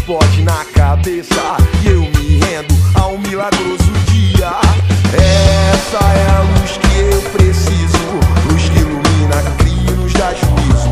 explode na cabeça e eu me rendo ao milagroso dia. Essa é a luz que eu preciso, luz que ilumina, cria e nos dá juízo.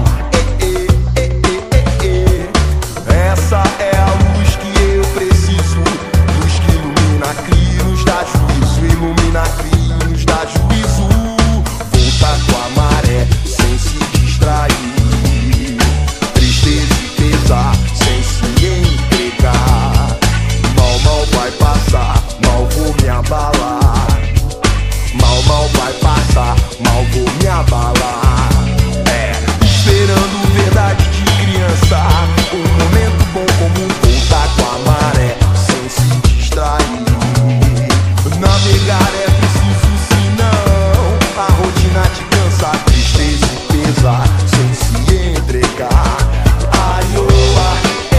Essa é a luz que eu preciso, luz que ilumina, cria e nos dá juízo. Ilumina, cria e nos dá juízo. Volta com a maré sem se distrair, tristeza e pesar sem se entregar. Mal vai passar, mal vou me abalar. Mal vai passar, mal vou me abalar. Esperando verdade de criança, um momento bom como voltar com a maré sem se distrair. Navegar é preciso, senão a rotina te cansa, tristeza e pesar sem se entregar. Aioa,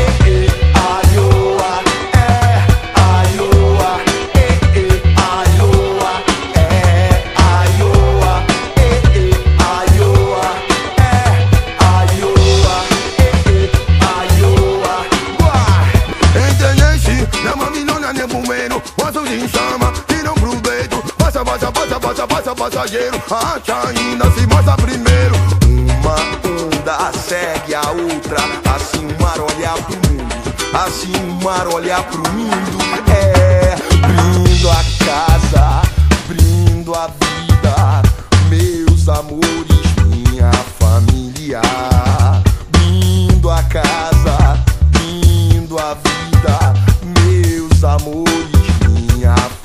aioa, aioa, aioa, aioa, aioa, aioa. Internet, na mamilona, nem bumeiro, vaso de chama, tiram proveito. Passa, passageiro, acha ainda se mostra primeiro. Uma onda segue a outra, assim o mar olha pro mundo, assim o mar olha pro mundo. Brindo a casa, brindo a vida, meus amores, minha família. Brindo a casa, brindo a vida, meus amores, minha família.